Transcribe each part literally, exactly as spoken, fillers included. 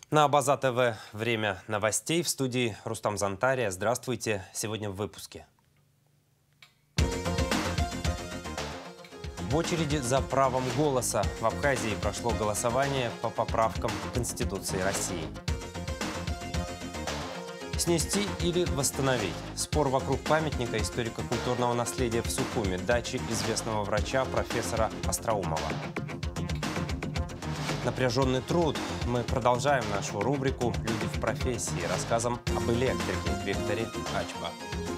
На Абаза ТВ время новостей. В студии Рустам Зантария. Здравствуйте. Сегодня в выпуске. В очереди за правом голоса в Абхазии прошло голосование по поправкам к Конституции России. Снести или восстановить? Спор вокруг памятника историко-культурного наследия в Сухуми, дачи известного врача профессора Остроумова. Напряженный труд. Мы продолжаем нашу рубрику «Люди в профессии» рассказом об электрике Викторе Ачба.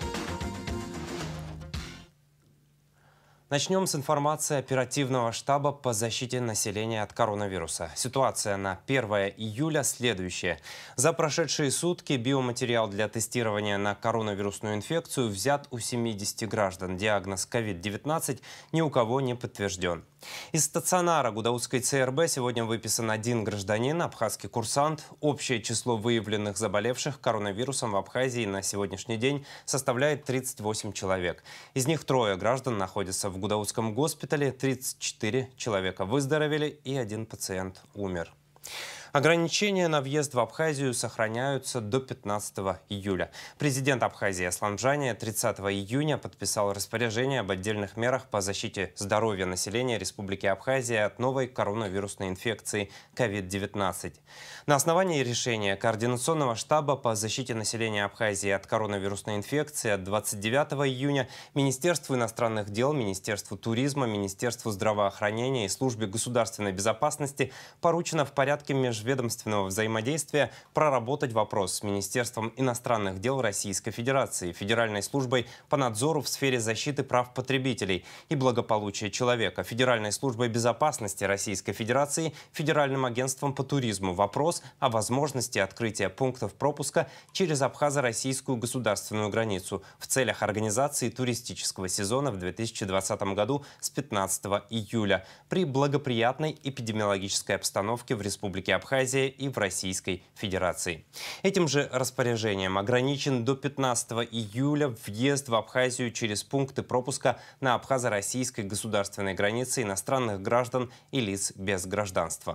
Начнем с информации оперативного штаба по защите населения от коронавируса. Ситуация на первое июля следующая. За прошедшие сутки биоматериал для тестирования на коронавирусную инфекцию взят у семидесяти граждан. Диагноз ковид девятнадцать ни у кого не подтвержден. Из стационара Гудаутской ЦРБ сегодня выписан один гражданин, абхазский курсант. Общее число выявленных заболевших коронавирусом в Абхазии на сегодняшний день составляет тридцать восемь человек. Из них трое граждан находятся в Гудаутском госпитале, тридцать четыре человека выздоровели и один пациент умер. Ограничения на въезд в Абхазию сохраняются до пятнадцатого июля. Президент Абхазии Аслан Джания тридцатого июня подписал распоряжение об отдельных мерах по защите здоровья населения Республики Абхазия от новой коронавирусной инфекции ковид девятнадцать. На основании решения Координационного штаба по защите населения Абхазии от коронавирусной инфекции от двадцать девятого июня Министерству иностранных дел, Министерству туризма, Министерству здравоохранения и Службе государственной безопасности поручено в порядке между ведомственного взаимодействия проработать вопрос с Министерством иностранных дел Российской Федерации, Федеральной службой по надзору в сфере защиты прав потребителей и благополучия человека, Федеральной службой безопасности Российской Федерации, Федеральным агентством по туризму вопрос о возможности открытия пунктов пропуска через абхазо-российскую государственную границу в целях организации туристического сезона в две тысячи двадцатом году с пятнадцатого июля при благоприятной эпидемиологической обстановке в Республике Абхазия и в Российской Федерации. Этим же распоряжением ограничен до пятнадцатого июля въезд в Абхазию через пункты пропуска на абхазо-российской государственной границе иностранных граждан и лиц без гражданства.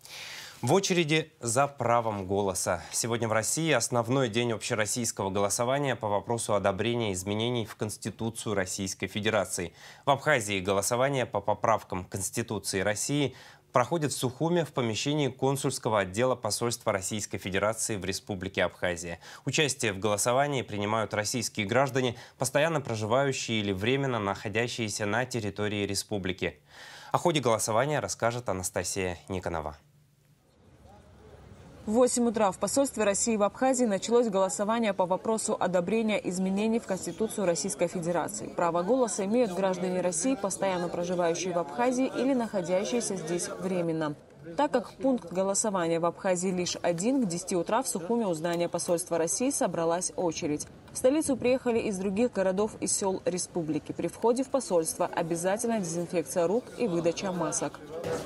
В очереди за правом голоса. Сегодня в России основной день общероссийского голосования по вопросу одобрения изменений в Конституцию Российской Федерации. В Абхазии голосование по поправкам Конституции России проходит в Сухуме в помещении консульского отдела посольства Российской Федерации в Республике Абхазия. Участие в голосовании принимают российские граждане, постоянно проживающие или временно находящиеся на территории республики. О ходе голосования расскажет Анастасия Никонова. В восемь утра в посольстве России в Абхазии началось голосование по вопросу одобрения изменений в Конституцию Российской Федерации. Право голоса имеют граждане России, постоянно проживающие в Абхазии или находящиеся здесь временно. Так как пункт голосования в Абхазии лишь один, к десяти утра в Сухуме у здания посольства России собралась очередь. В столицу приехали из других городов и сел республики. При входе в посольство обязательно дезинфекция рук и выдача масок.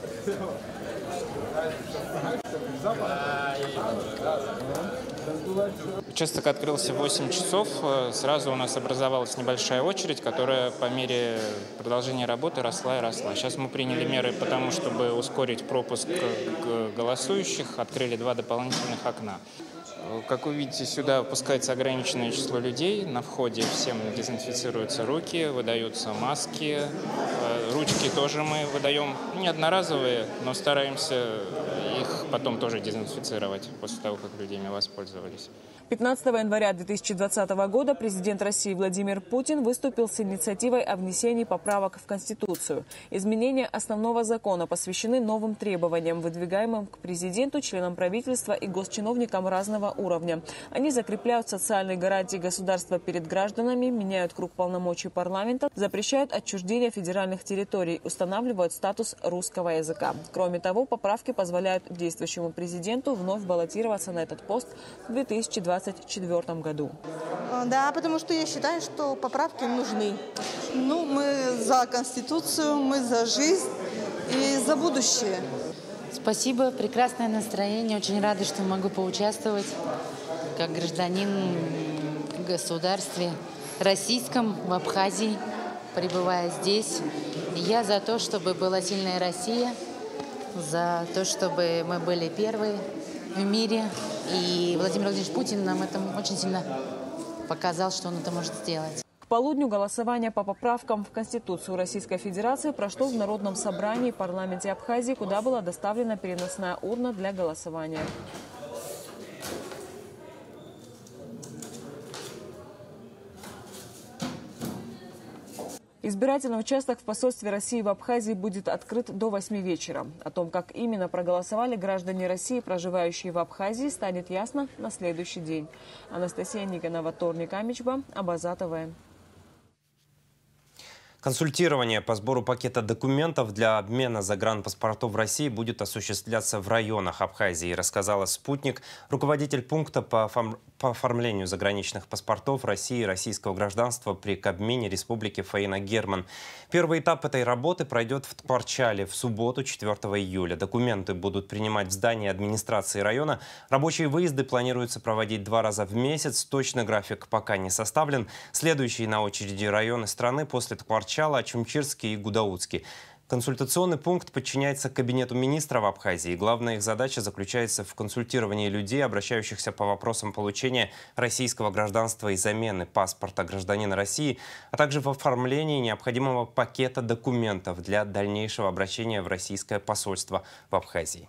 Участок открылся в восемь часов. Сразу у нас образовалась небольшая очередь, которая по мере продолжения работы росла и росла. Сейчас мы приняли меры по тому, чтобы ускорить пропуск голосующих. Открыли два дополнительных окна. Как вы видите, сюда пускается ограниченное число людей. На входе всем дезинфицируются руки, выдаются маски. Ручки тоже мы выдаем не одноразовые, но стараемся их потом тоже дезинфицировать после того, как люди ими воспользовались. пятнадцатого января две тысячи двадцатого года президент России Владимир Путин выступил с инициативой о внесении поправок в Конституцию. Изменения основного закона посвящены новым требованиям, выдвигаемым к президенту, членам правительства и госчиновникам разного уровня. Они закрепляют социальные гарантии государства перед гражданами, меняют круг полномочий парламента, запрещают отчуждение федеральных территорий, устанавливают статус русского языка. Кроме того, поправки позволяют действующему президенту вновь баллотироваться на этот пост в две тысячи двадцать четвёртом году. Да, потому что я считаю, что поправки нужны. Ну, мы за Конституцию, мы за жизнь и за будущее. Спасибо, прекрасное настроение. Очень рада, что могу поучаствовать как гражданин в государстве российском, в Абхазии, пребывая здесь. Я за то, чтобы была сильная Россия, за то, чтобы мы были первые в мире. И Владимир Владимирович Путин нам это очень сильно показал, что он это может сделать. К полудню голосование по поправкам в Конституцию Российской Федерации прошло в Народном собрании в парламенте Абхазии, куда была доставлена переносная урна для голосования. Избирательный участок в посольстве России в Абхазии будет открыт до восьми вечера. О том, как именно проголосовали граждане России, проживающие в Абхазии, станет ясно на следующий день. Анастасия Никонова, Торник Амичба, Абаза ТВ. Консультирование по сбору пакета документов для обмена загранпаспортов в России будет осуществляться в районах Абхазии, рассказала «Спутник». Руководитель пункта по, оформ... по оформлению заграничных паспортов России и российского гражданства при Кабмине Республики Фаина Герман. Первый этап этой работы пройдет в Тхварчале в субботу, четвёртого июля. Документы будут принимать в здании администрации района. Рабочие выезды планируется проводить два раза в месяц. Точный график пока не составлен. Следующие на очереди районы страны после Тхварчала – Ачумчирский и Гудаутский. Консультационный пункт подчиняется Кабинету министров Абхазии. Главная их задача заключается в консультировании людей, обращающихся по вопросам получения российского гражданства и замены паспорта гражданина России, а также в оформлении необходимого пакета документов для дальнейшего обращения в российское посольство в Абхазии.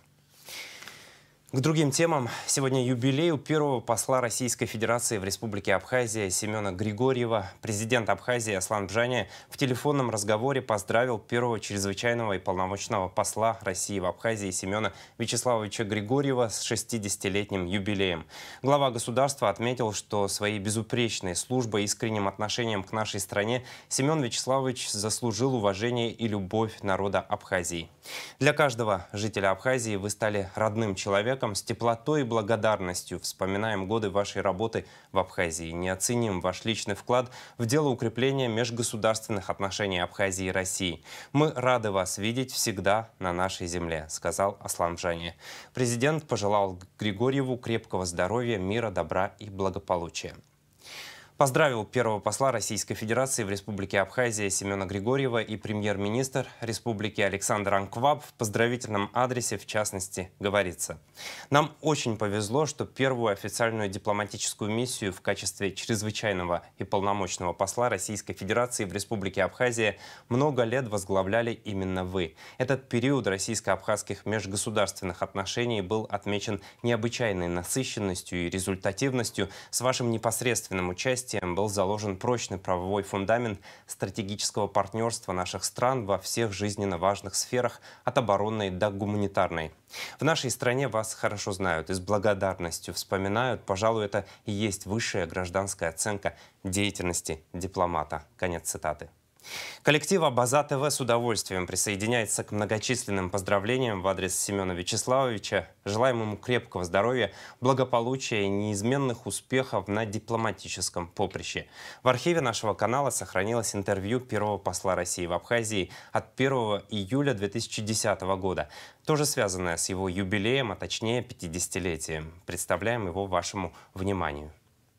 К другим темам. Сегодня юбилей у первого посла Российской Федерации в Республике Абхазия Семена Григорьева. Президент Абхазии Аслан Бжаня в телефонном разговоре поздравил первого чрезвычайного и полномочного посла России в Абхазии Семена Вячеславовича Григорьева с шестидесятилетним юбилеем. Глава государства отметил, что своей безупречной службой и искренним отношением к нашей стране Семен Вячеславович заслужил уважение и любовь народа Абхазии. Для каждого жителя Абхазии вы стали родным человеком. С теплотой и благодарностью вспоминаем годы вашей работы в Абхазии. Не оценим ваш личный вклад в дело укрепления межгосударственных отношений Абхазии и России. Мы рады вас видеть всегда на нашей земле, сказал Аслан Бжаня. Президент пожелал Григорьеву крепкого здоровья, мира, добра и благополучия. Поздравил первого посла Российской Федерации в Республике Абхазия Семена Григорьева и премьер-министр республики Александр Анкваб. В поздравительном адресе, в частности, говорится: «Нам очень повезло, что первую официальную дипломатическую миссию в качестве чрезвычайного и полномочного посла Российской Федерации в Республике Абхазия много лет возглавляли именно вы. Этот период российско-абхазских межгосударственных отношений был отмечен необычайной насыщенностью и результативностью. С вашим непосредственным участием был заложен прочный правовой фундамент стратегического партнерства наших стран во всех жизненно важных сферах, от оборонной до гуманитарной. В нашей стране вас хорошо знают и с благодарностью вспоминают. Пожалуй, это и есть высшая гражданская оценка деятельности дипломата». Конец цитаты. Коллектив Абаза ТВ с удовольствием присоединяется к многочисленным поздравлениям в адрес Семена Вячеславовича. Желаем ему крепкого здоровья, благополучия и неизменных успехов на дипломатическом поприще. В архиве нашего канала сохранилось интервью первого посла России в Абхазии от первого июля две тысячи десятого года, тоже связанное с его юбилеем, а точнее пятидесятилетием. Представляем его вашему вниманию.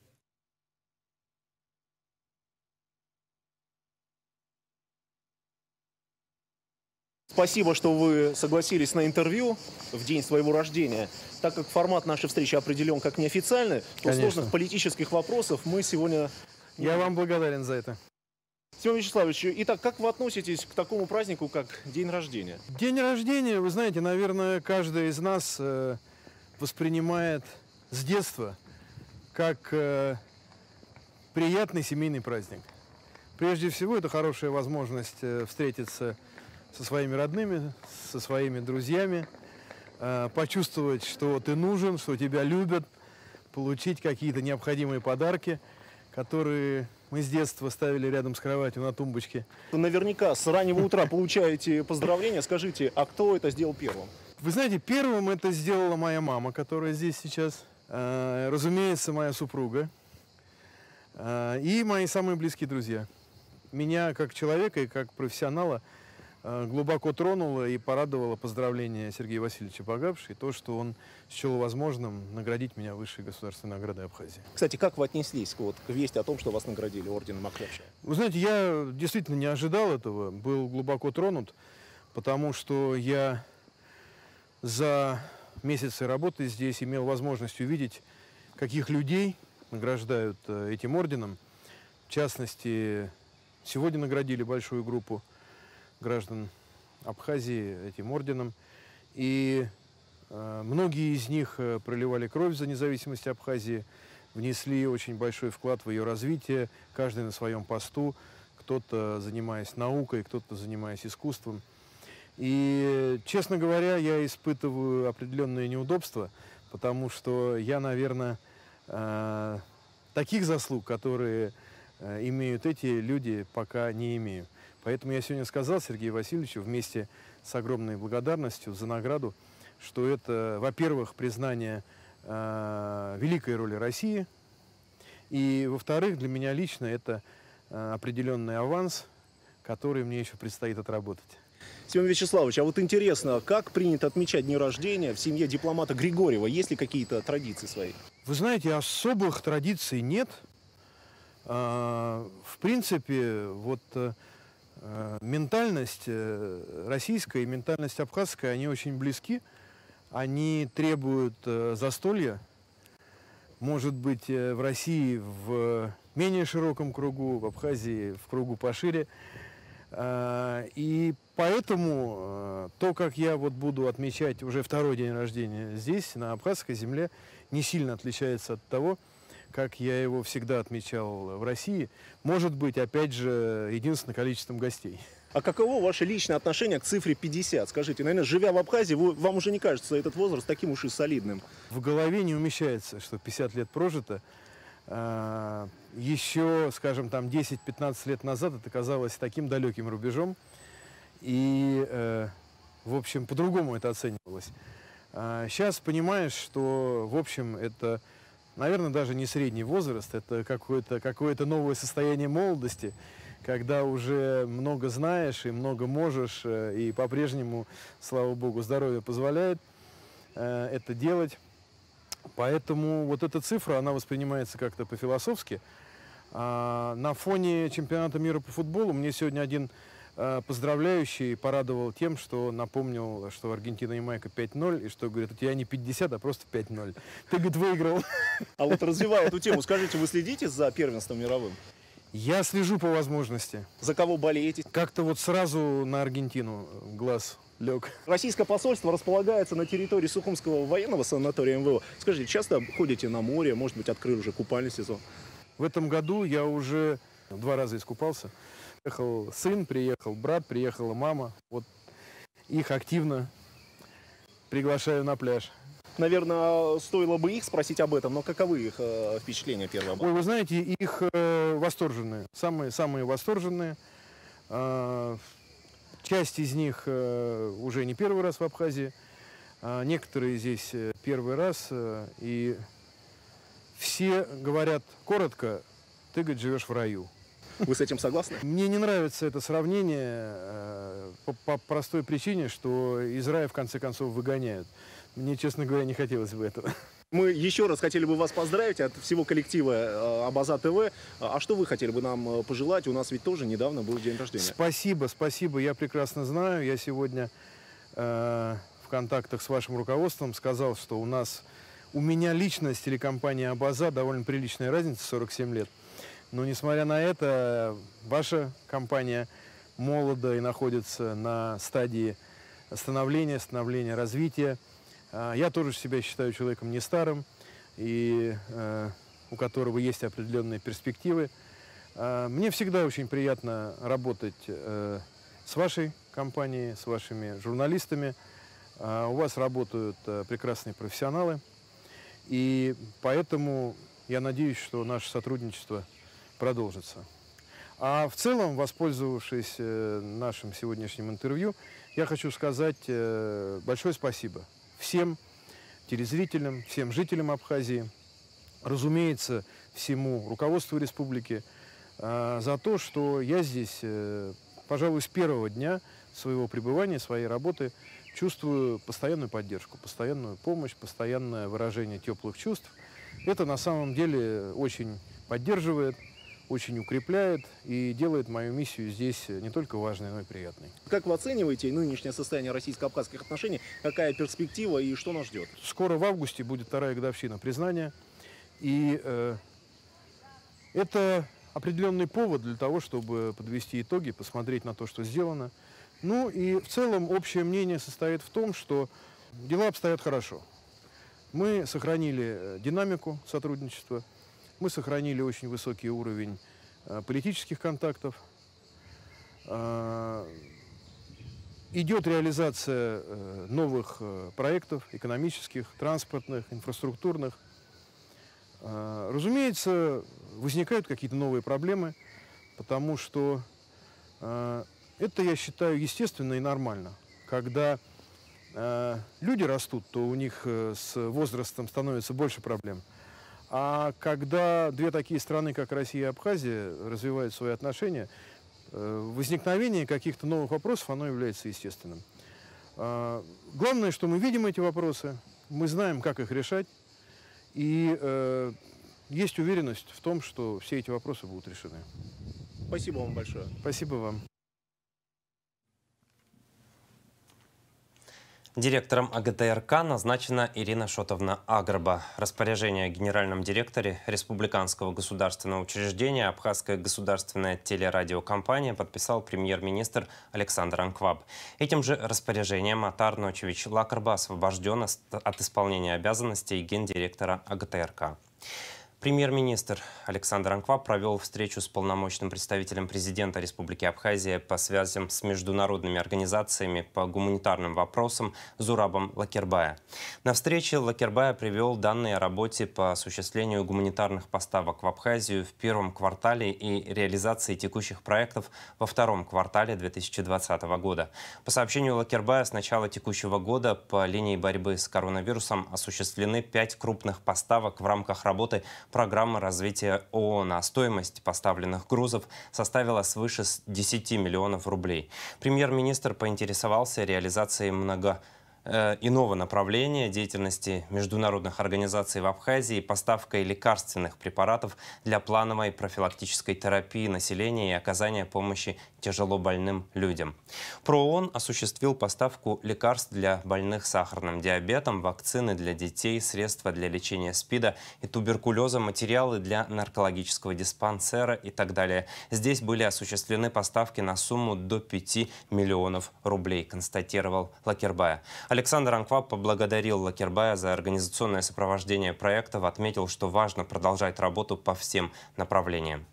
Спасибо, что вы согласились на интервью в день своего рождения. Так как формат нашей встречи определен как неофициальный, то Конечно. сложных политических вопросов мы сегодня... Я вам благодарен за это. Семен Вячеславович, итак, как вы относитесь к такому празднику, как день рождения? День рождения, вы знаете, наверное, каждый из нас э, воспринимает с детства как э, приятный семейный праздник. Прежде всего, это хорошая возможность э, встретиться со своими родными, со своими друзьями, э, почувствовать, что ты нужен, что тебя любят, получить какие-то необходимые подарки, которые мы с детства ставили рядом с кроватью на тумбочке. Вы наверняка с раннего утра получаете поздравления. Скажите, а кто это сделал первым? Вы знаете, первым это сделала моя мама, которая здесь сейчас, э, разумеется, моя супруга э, и мои самые близкие друзья. Меня как человека и как профессионала глубоко тронуло и порадовало поздравление Сергея Васильевича Багапши и то, что он счел возможным наградить меня высшей государственной наградой Абхазии. Кстати, как вы отнеслись вот, к вести о том, что вас наградили орденом Мактепча? Вы знаете, я действительно не ожидал этого, был глубоко тронут, потому что я за месяцы работы здесь имел возможность увидеть, каких людей награждают этим орденом. В частности, сегодня наградили большую группу граждан Абхазии этим орденом. И э, многие из них э, проливали кровь за независимость Абхазии, внесли очень большой вклад в ее развитие, каждый на своем посту, кто-то занимаясь наукой, кто-то занимаясь искусством. И, честно говоря, я испытываю определенные неудобства, потому что я, наверное, э, таких заслуг, которые э, имеют эти люди, пока не имею. Поэтому я сегодня сказал Сергею Васильевичу вместе с огромной благодарностью за награду, что это, во-первых, признание э, великой роли России, и, во-вторых, для меня лично это э, определенный аванс, который мне еще предстоит отработать. Семен Вячеславович, а вот интересно, как принято отмечать дни рождения в семье дипломата Григорьева? Есть ли какие-то традиции свои? Вы знаете, особых традиций нет. Э, в принципе, вот... Э, Ментальность российская и ментальность абхазская, они очень близки. Они требуют застолья. Может быть, в России в менее широком кругу, в Абхазии в кругу пошире. И поэтому то, как я вот буду отмечать уже второй день рождения здесь, на абхазской земле, не сильно отличается от того, как я его всегда отмечал в России. Может быть, опять же, единственным количеством гостей. А каково ваше личное отношение к цифре пятьдесят? Скажите, наверное, живя в Абхазии, вы, вам уже не кажется этот возраст таким уж и солидным? В голове не умещается, что пятьдесят лет прожито. Еще, скажем, там десять-пятнадцать лет назад это казалось таким далеким рубежом. И, в общем, по-другому это оценивалось. Сейчас понимаешь, что, в общем, это... Наверное, даже не средний возраст, это какое-то какое-то новое состояние молодости, когда уже много знаешь и много можешь, и по-прежнему, слава богу, здоровье позволяет э, это делать. Поэтому вот эта цифра, она воспринимается как-то по-философски. А на фоне чемпионата мира по футболу мне сегодня один э, поздравляющий порадовал тем, что напомнил, что Аргентина и Ямайка пять ноль, и что, говорит, у тебя не пятьдесят, а просто пять ноль. Ты, говорит, выиграл. А вот развивая эту тему, скажите, вы следите за первенством мировым? Я слежу по возможности. За кого болеете? Как-то вот сразу на Аргентину глаз лег. Российское посольство располагается на территории Сухумского военного санатория эм вэ о. Скажите, часто ходите на море, может быть, открыли уже купальный сезон? В этом году я уже два раза искупался. Приехал сын, приехал брат, приехала мама. Вот их активно приглашаю на пляж. Наверное, стоило бы их спросить об этом, но каковы их э, впечатления первые? Ой, вы знаете, их э, восторженные, самые, самые восторженные. Э, часть из них э, уже не первый раз в Абхазии, э, некоторые здесь э, первый раз. Э, и все говорят коротко: ты, говорит, живешь в раю. Вы с этим согласны? Мне не нравится это сравнение э, по, по простой причине, что из рая в конце концов выгоняют. Мне, честно говоря, не хотелось бы этого. Мы еще раз хотели бы вас поздравить от всего коллектива э, Абаза ТВ. А что вы хотели бы нам пожелать? У нас ведь тоже недавно был день рождения. Спасибо, спасибо. Я прекрасно знаю. Я сегодня э, в контактах с вашим руководством сказал, что у нас, у меня лично с телекомпанией Абаза довольно приличная разница, сорок семь лет. Но, несмотря на это, ваша компания молода и находится на стадии становления, становления, развития. Я тоже себя считаю человеком не старым, и э, у которого есть определенные перспективы. Э, мне всегда очень приятно работать э, с вашей компанией, с вашими журналистами. Э, у вас работают э, прекрасные профессионалы, и поэтому я надеюсь, что наше сотрудничество продолжится. А в целом, воспользовавшись э, нашим сегодняшним интервью, я хочу сказать э, большое спасибо всем телезрителям, всем жителям Абхазии, разумеется, всему руководству республики э, за то, что я здесь, э, пожалуй, с первого дня своего пребывания, своей работы чувствую постоянную поддержку, постоянную помощь, постоянное выражение теплых чувств. Это на самом деле очень поддерживает, очень укрепляет и делает мою миссию здесь не только важной, но и приятной. Как вы оцениваете нынешнее состояние российско-абхазских отношений? Какая перспектива и что нас ждет? Скоро в августе будет вторая годовщина признания. И э, это определенный повод для того, чтобы подвести итоги, посмотреть на то, что сделано. Ну и в целом общее мнение состоит в том, что дела обстоят хорошо. Мы сохранили динамику сотрудничества, мы сохранили очень высокий уровень э, политических контактов. Э, идет реализация э, новых э, проектов экономических, транспортных, инфраструктурных. Э, разумеется, возникают какие-то новые проблемы, потому что э, это, я считаю, естественно и нормально. Когда э, люди растут, то у них э, с возрастом становится больше проблем. А когда две такие страны, как Россия и Абхазия, развивают свои отношения, э, возникновение каких-то новых вопросов, оно является естественным. Э, главное, что мы видим эти вопросы, мы знаем, как их решать, и э, есть уверенность в том, что все эти вопросы будут решены. Спасибо вам большое. Спасибо вам. Директором А Г Т Р К назначена Ирина Шотовна Агрба. Распоряжение о генеральном директоре Республиканского государственного учреждения Абхазская государственная телерадиокомпания подписал премьер-министр Александр Анкваб. Этим же распоряжением Атар Ночевич Лакарба освобожден от исполнения обязанностей гендиректора А Г Т Р К. Премьер-министр Александр Анкваб провел встречу с полномочным представителем президента Республики Абхазия по связям с международными организациями по гуманитарным вопросам Зурабом Лакербая. На встрече Лакербая привел данные о работе по осуществлению гуманитарных поставок в Абхазию в первом квартале и реализации текущих проектов во втором квартале две тысячи двадцатого года. По сообщению Лакербая, с начала текущего года по линии борьбы с коронавирусом осуществлены пять крупных поставок в рамках работы программы развития ООН, а стоимость поставленных грузов составила свыше десяти миллионов рублей. Премьер-министр поинтересовался реализацией много иного направления деятельности международных организаций в Абхазии, поставкой лекарственных препаратов для плановой профилактической терапии населения и оказания помощи тяжело больным людям. ПРООН осуществил поставку лекарств для больных сахарным диабетом, вакцины для детей, средства для лечения СПИДа и туберкулеза, материалы для наркологического диспансера и так далее. Здесь были осуществлены поставки на сумму до пяти миллионов рублей, констатировал Лакербая. Александр Анкваб поблагодарил Лакербая за организационное сопровождение проектов, отметил, что важно продолжать работу по всем направлениям.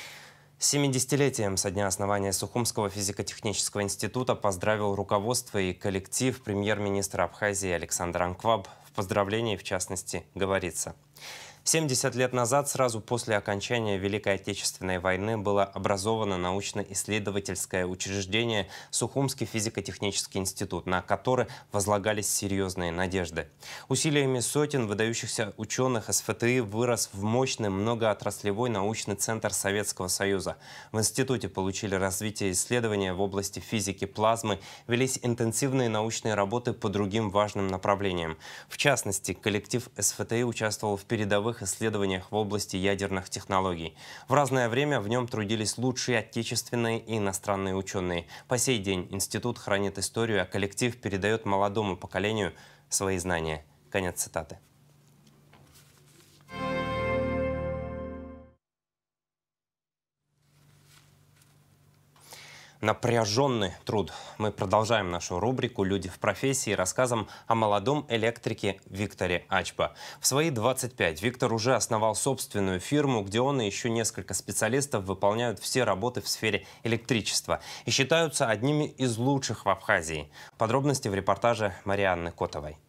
С семидесятилетием со дня основания Сухумского физико-технического института поздравил руководство и коллектив премьер-министра Абхазии Александр Анкваб. В поздравлении, в частности, говорится: семьдесят лет назад, сразу после окончания Великой Отечественной войны, было образовано научно-исследовательское учреждение Сухумский физико-технический институт, на который возлагались серьезные надежды. Усилиями сотен выдающихся ученых эс эф тэ и вырос в мощный многоотраслевой научный центр Советского Союза. В институте получили развитие исследования в области физики плазмы, велись интенсивные научные работы по другим важным направлениям. В частности, коллектив эс эф тэ и участвовал в передовых исследованиях в области ядерных технологий. В разное время в нем трудились лучшие отечественные и иностранные ученые. По сей день институт хранит историю, а коллектив передает молодому поколению свои знания. Конец цитаты. Напряженный труд. Мы продолжаем нашу рубрику «Люди в профессии» рассказом о молодом электрике Викторе Ачба. В свои двадцать пять Виктор уже основал собственную фирму, где он и еще несколько специалистов выполняют все работы в сфере электричества и считаются одними из лучших в Абхазии. Подробности в репортаже Марианны Котовой.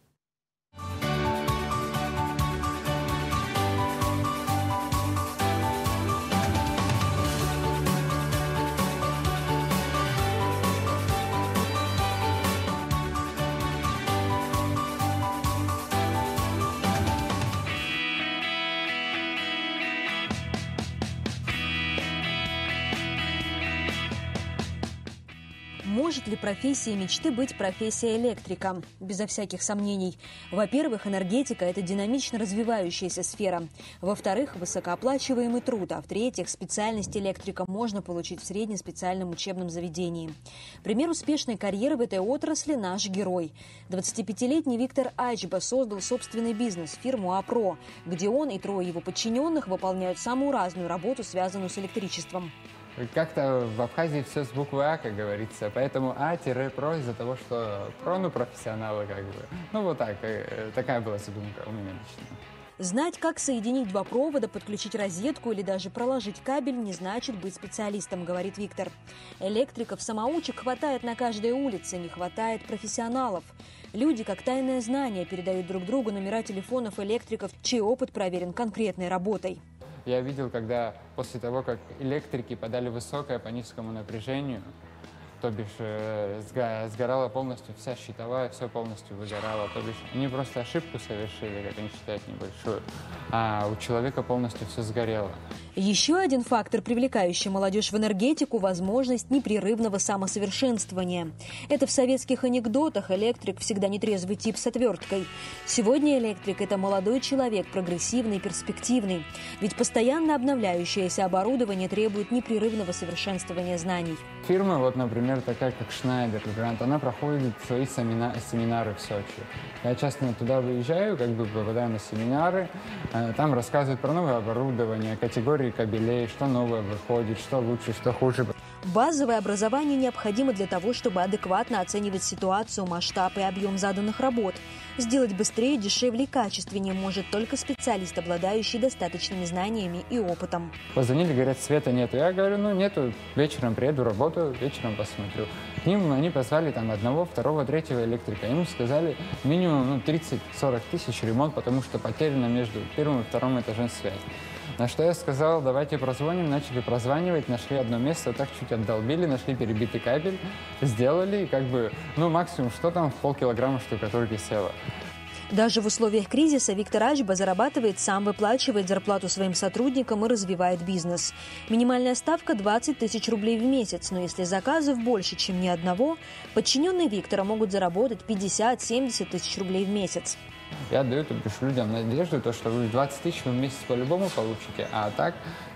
Может ли профессией мечты быть профессия электрика? Безо всяких сомнений. Во-первых, энергетика – это динамично развивающаяся сфера. Во-вторых, высокооплачиваемый труд. А в-третьих, специальность электрика можно получить в среднеспециальном учебном заведении. Пример успешной карьеры в этой отрасли – наш герой. двадцатипятилетний Виктор Ачба создал собственный бизнес – фирму АПРО, где он и трое его подчиненных выполняют самую разную работу, связанную с электричеством. Как-то в Абхазии все с буквы А, как говорится, поэтому А-про из-за того, что про, ну, профессионалы как бы. Ну вот так, такая была задумка у меня лично. Знать, как соединить два провода, подключить розетку или даже проложить кабель, не значит быть специалистом, говорит Виктор. Электриков-самоучек хватает на каждой улице, не хватает профессионалов. Люди, как тайное знание, передают друг другу номера телефонов электриков, чей опыт проверен конкретной работой. Я видел, когда после того, как электрики подали высокое по низкому напряжению, то бишь э, сгорала полностью вся щитовая, все полностью выгорало, то бишь они просто ошибку совершили, как они считают, небольшую, а у человека полностью все сгорело. Еще один фактор, привлекающий молодежь в энергетику – возможность непрерывного самосовершенствования. Это в советских анекдотах электрик всегда нетрезвый тип с отверткой. Сегодня электрик – это молодой человек, прогрессивный, перспективный. Ведь постоянно обновляющееся оборудование требует непрерывного совершенствования знаний. Фирма, вот, например, такая как Schneider Grant, она проходит свои семина семинары в Сочи. Я часто туда выезжаю, как бы попадаю на семинары, там рассказывают про новое оборудование, категории кабелей, что новое выходит, что лучше, что хуже. Базовое образование необходимо для того, чтобы адекватно оценивать ситуацию, масштаб и объем заданных работ. Сделать быстрее, дешевле и качественнее может только специалист, обладающий достаточными знаниями и опытом. Позвонили, говорят, света нету. Я говорю, ну нету, вечером приеду, работаю, вечером посмотрю. К ним они позвали там одного, второго, третьего электрика. Ему сказали минимум ну, тридцать-сорок тысяч ремонт, потому что потеряно между первым и вторым этажом связь. На что я сказал, давайте прозвоним, начали прозванивать, нашли одно место, так чуть отдолбили, нашли перебитый кабель, сделали, и как бы, ну максимум, что там в полкилограмма штукатурки село. Даже в условиях кризиса Виктор Ачба зарабатывает сам, выплачивает зарплату своим сотрудникам и развивает бизнес. Минимальная ставка двадцать тысяч рублей в месяц, но если заказов больше, чем ни одного, подчиненные Виктора могут заработать пятьдесят-семьдесят тысяч рублей в месяц. Я даю людям надежду, то, что вы двадцать тысяч в месяц по-любому получите, а так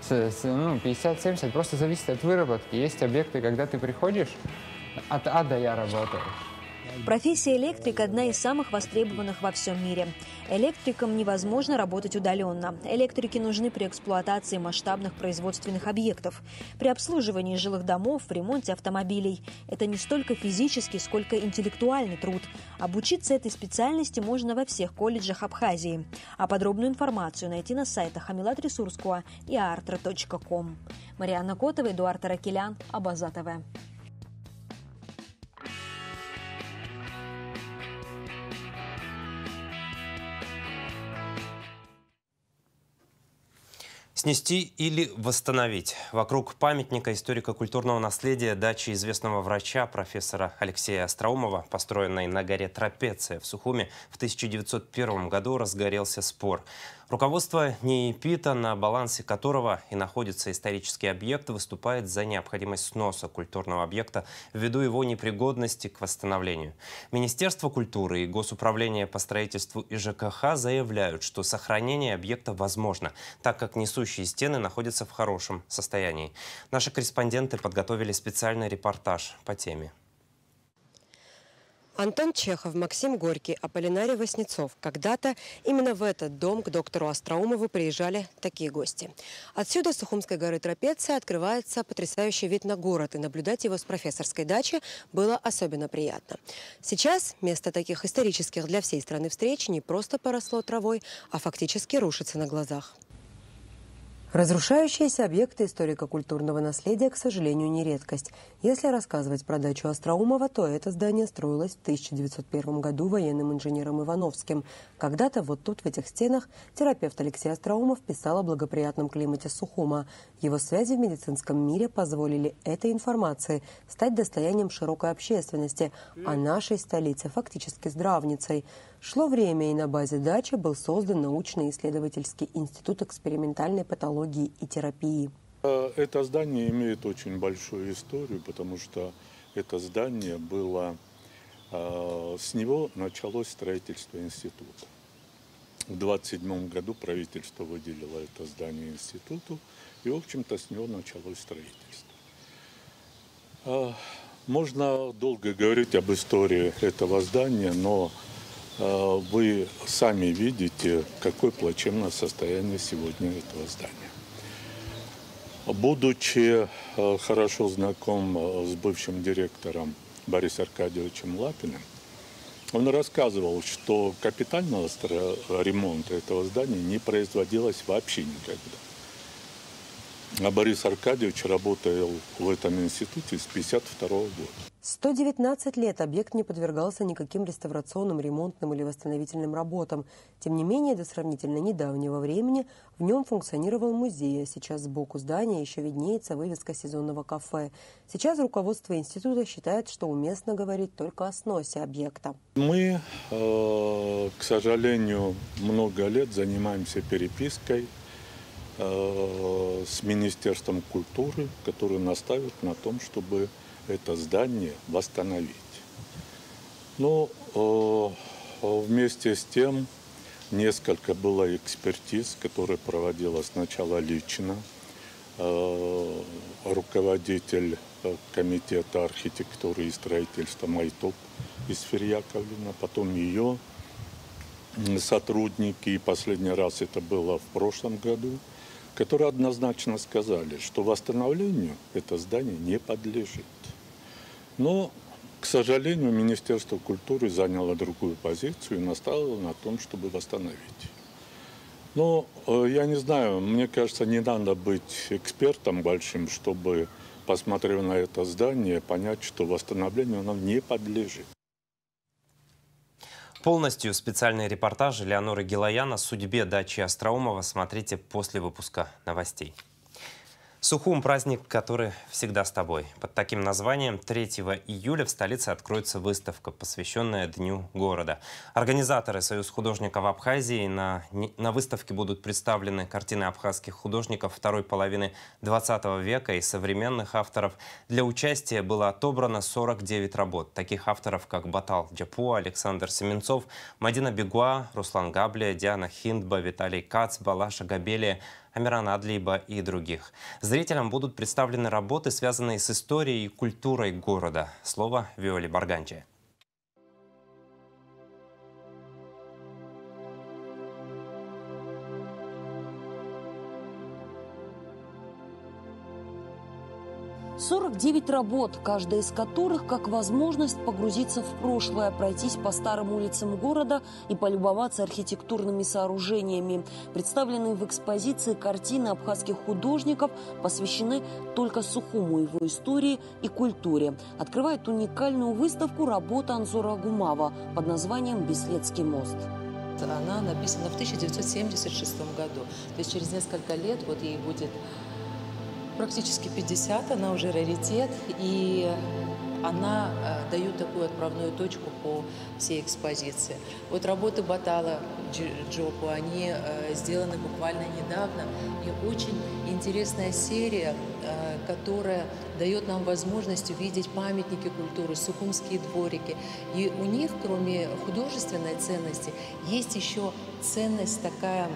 ну, пятьдесят-семьдесят просто зависит от выработки. Есть объекты, когда ты приходишь, от А до Я работаешь. Профессия электрик – одна из самых востребованных во всем мире. Электрикам невозможно работать удаленно. Электрики нужны при эксплуатации масштабных производственных объектов, при обслуживании жилых домов, в ремонте автомобилей. Это не столько физический, сколько интеллектуальный труд. Обучиться этой специальности можно во всех колледжах Абхазии. А подробную информацию найти на сайтах Амилат Ресурского и артра точка ком. Марианна Котова, Эдуард Аракелян, Абаза ТВ. Снести или восстановить. Вокруг памятника историко-культурного наследия дачи известного врача, профессора Алексея Остроумова, построенной на горе Трапеция в Сухуме, в тысяча девятьсот первом году разгорелся спор. Руководство НИИПИТа, на балансе которого и находится исторический объект, выступает за необходимость сноса культурного объекта ввиду его непригодности к восстановлению. Министерство культуры и Госуправление по строительству и ЖКХ заявляют, что сохранение объекта возможно, так как несущие стены находятся в хорошем состоянии. Наши корреспонденты подготовили специальный репортаж по теме. Антон Чехов, Максим Горький, Аполлинарий Васнецов. Когда-то именно в этот дом к доктору Остроумову приезжали такие гости. Отсюда, с Сухумской горы Трапеция, открывается потрясающий вид на город, и наблюдать его с профессорской дачи было особенно приятно. Сейчас место таких исторических для всей страны встреч не просто поросло травой, а фактически рушится на глазах. Разрушающиеся объекты историко-культурного наследия, к сожалению, не редкость. Если рассказывать про дачу Остроумова, то это здание строилось в тысяча девятьсот первом году военным инженером Ивановским. Когда-то вот тут, в этих стенах, терапевт Алексей Остроумов писал о благоприятном климате Сухума. Его связи в медицинском мире позволили этой информации стать достоянием широкой общественности, а нашей столице фактически здравницей. Шло время, и на базе дачи был создан научно-исследовательский институт экспериментальной патологии и терапии. Это здание имеет очень большую историю, потому что это здание было, с него началось строительство института. В двадцать седьмом году правительство выделило это здание институту, и, в общем-то, с него началось строительство. Можно долго говорить об истории этого здания, но вы сами видите, какое плачевное состояние сегодня этого здания. Будучи хорошо знаком с бывшим директором Борисом Аркадьевичем Лапиным, он рассказывал, что капитального ремонта этого здания не производилось вообще никогда. А Борис Аркадьевич работал в этом институте с тысяча девятьсот пятьдесят второго года. сто девятнадцать лет объект не подвергался никаким реставрационным, ремонтным или восстановительным работам. Тем не менее, до сравнительно недавнего времени в нем функционировал музей, а сейчас сбоку здания еще виднеется вывеска сезонного кафе. Сейчас руководство института считает, что уместно говорить только о сносе объекта. Мы, э, к сожалению, много лет занимаемся перепиской с Министерством культуры, который настаивает на том, чтобы это здание восстановить. Но э, вместе с тем несколько было экспертиз, которые проводила сначала лично э, руководитель комитета архитектуры и строительства Майтоп из Ферьяковлина, потом ее сотрудники, и последний раз это было в прошлом году, которые однозначно сказали, что восстановлению это здание не подлежит. Но, к сожалению, Министерство культуры заняло другую позицию и настаивало на том, чтобы восстановить. Но я не знаю, мне кажется, не надо быть экспертом большим, чтобы, посмотрев на это здание, понять, что восстановлению оно не подлежит. Полностью специальный репортаж Леоноры Гилаян о судьбе дачи Остроумова смотрите после выпуска новостей. Сухум – праздник, который всегда с тобой. Под таким названием третьего июля в столице откроется выставка, посвященная Дню города. Организаторы Союз художников Абхазии на, на выставке будут представлены картины абхазских художников второй половины двадцатого века и современных авторов. Для участия было отобрано сорок девять работ. Таких авторов, как Батал Джапуа, Александр Семенцов, Мадина Бегуа, Руслан Габлия, Диана Хиндба, Виталий Кац, Балаша Габелия, Амиран Адлиба и других. Зрителям будут представлены работы, связанные с историей и культурой города. Слово Виоле Барганче. сорок девять работ, каждая из которых как возможность погрузиться в прошлое, пройтись по старым улицам города и полюбоваться архитектурными сооружениями. Представленные в экспозиции картины абхазских художников посвящены только Сухуму, его истории и культуре. Открывает уникальную выставку работа Анзора Агумава под названием «Беследский мост». Она написана в тысяча девятьсот семьдесят шестом году. То есть через несколько лет вот ей будет практически пятьдесят, она уже раритет, и она э, дает такую отправную точку по всей экспозиции. Вот работы Батала Джопу, они э, сделаны буквально недавно, и очень интересная серия, э, которая дает нам возможность увидеть памятники культуры, сухумские дворики. И у них, кроме художественной ценности, есть еще ценность такая,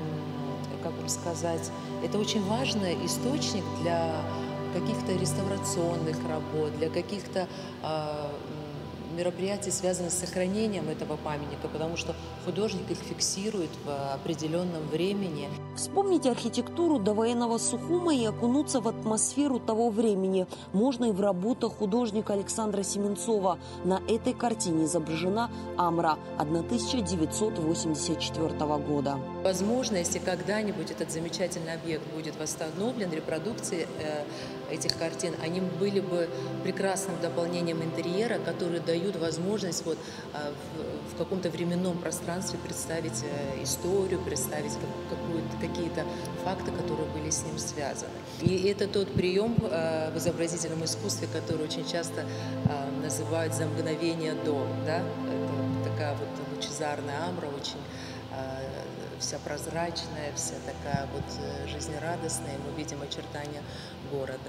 как бы сказать, это очень важный источник для каких-то реставрационных работ, для каких-то э, мероприятий, связанных с сохранением этого памятника, потому что художник их фиксирует в определенном времени. Вспомните архитектуру довоенного Сухума и окунуться в атмосферу того времени можно и в работах художника Александра Семенцова. На этой картине изображена Амра тысяча девятьсот восемьдесят четвёртого года. Возможно, если когда-нибудь этот замечательный объект будет восстановлен, репродукции э, этих картин, они были бы прекрасным дополнением интерьера, которые дают возможность вот, э, в, в каком-то временном пространстве представить э, историю, представить как, какие-то факты, которые были с ним связаны. И это тот прием э, в изобразительном искусстве, который очень часто э, называют «за мгновение до». Да? Это такая вот лучезарная амбра, очень э, вся прозрачная, вся такая вот жизнерадостная, мы видим очертания города.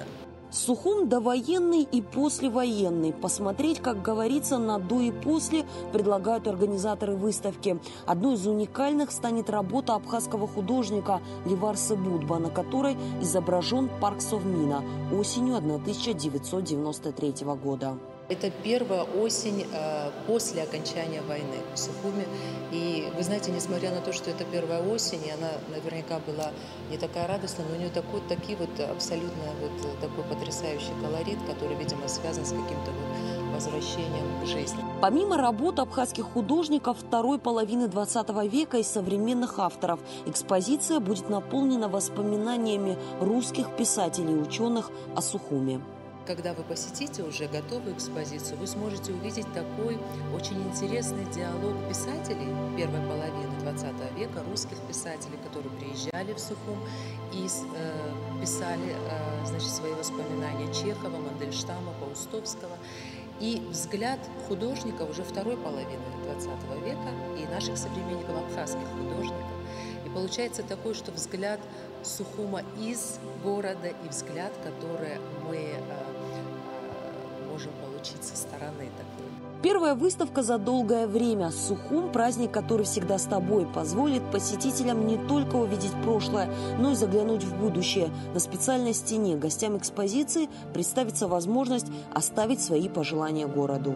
Сухум довоенный и послевоенный. Посмотреть, как говорится, на до и после предлагают организаторы выставки. Одной из уникальных станет работа абхазского художника Ливарса Будба, на которой изображен парк Совмина осенью тысяча девятьсот девяносто третьего года. Это первая осень э, после окончания войны в Сухуме. И вы знаете, несмотря на то, что это первая осень, и она наверняка была не такая радостная, но у нее такой, такие вот абсолютно вот такой потрясающий колорит, который, видимо, связан с каким-то вот возвращением к жизни. Помимо работ абхазских художников второй половины двадцатого века и современных авторов, экспозиция будет наполнена воспоминаниями русских писателей и ученых о Сухуме. Когда вы посетите уже готовую экспозицию, вы сможете увидеть такой очень интересный диалог писателей первой половины двадцатого века, русских писателей, которые приезжали в Сухум и э, писали э, значит, свои воспоминания Чехова, Мандельштама, Паустовского. И взгляд художников уже второй половины двадцатого века и наших современников, абхазских художников. И получается такой, что взгляд Сухума из города и взгляд, который мы э, э, можем получить со стороны такой. Первая выставка за долгое время. Сухум – праздник, который всегда с тобой, позволит посетителям не только увидеть прошлое, но и заглянуть в будущее. На специальной стене гостям экспозиции представится возможность оставить свои пожелания городу.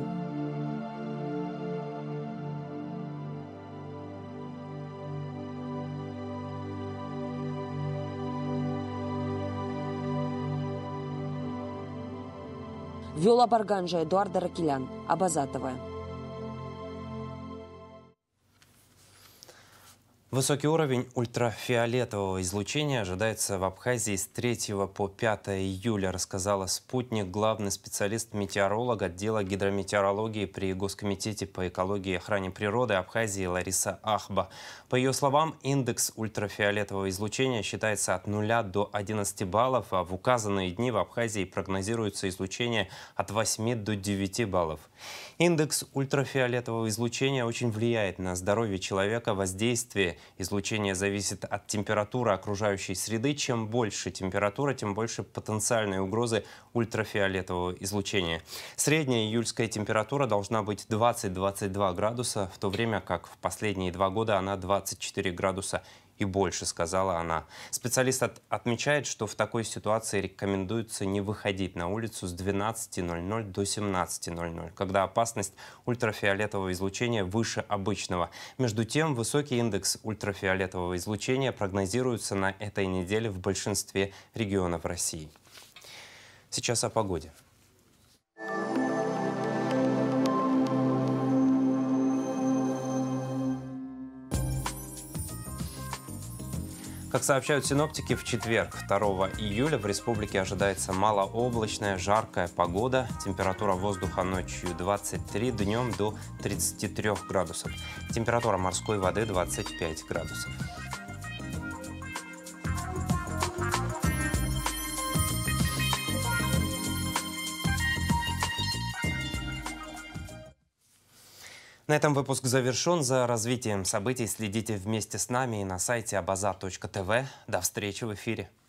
Виола Барганжа, Эдуард Аракелян, Абазатова. Высокий уровень ультрафиолетового излучения ожидается в Абхазии с третьего по пятое июля, рассказала «Спутник», главный специалист-метеоролог отдела гидрометеорологии при Госкомитете по экологии и охране природы Абхазии Лариса Ахба. По ее словам, индекс ультрафиолетового излучения считается от нуля до одиннадцати баллов, а в указанные дни в Абхазии прогнозируется излучение от восьми до девяти баллов. Индекс ультрафиолетового излучения очень влияет на здоровье человека. Воздействие излучения зависит от температуры окружающей среды. Чем больше температура, тем больше потенциальной угрозы ультрафиолетового излучения. Средняя июльская температура должна быть двадцать — двадцать два градуса, в то время как в последние два года она двадцать четыре градуса и больше, сказала она. Специалист от, отмечает, что в такой ситуации рекомендуется не выходить на улицу с двенадцати ноль-ноль до семнадцати ноль-ноль, когда опасность ультрафиолетового излучения выше обычного. Между тем, высокий индекс ультрафиолетового излучения прогнозируется на этой неделе в большинстве регионов России. Сейчас о погоде. Как сообщают синоптики, в четверг, второго июля, в республике ожидается малооблачная, жаркая погода. Температура воздуха ночью двадцать три, днем до тридцати трёх градусов. Температура морской воды двадцать пять градусов. На этом выпуск завершен. За развитием событий следите вместе с нами и на сайте абаза точка тв. До встречи в эфире.